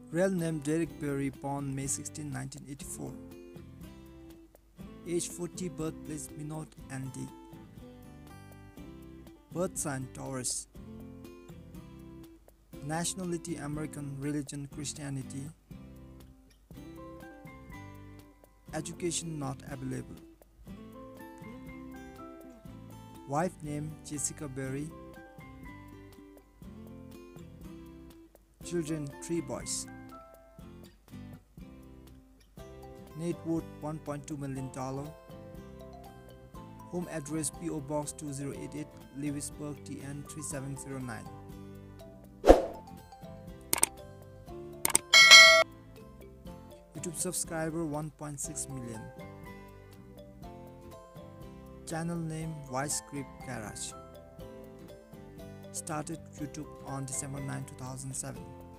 Real name Derek Bieri, born May 16, 1984. Age 40, birthplace Minot, ND. Birth sign Taurus. Nationality American, religion Christianity. Education not available. Wife name Jessica Bieri. Children 3 boys. Net worth $1.2 million. Home address PO Box 2088, Lewisburg, TN 3709. YouTube subscriber 1.6 million. Channel name Voice Script Garage. Started YouTube on December 9, 2007.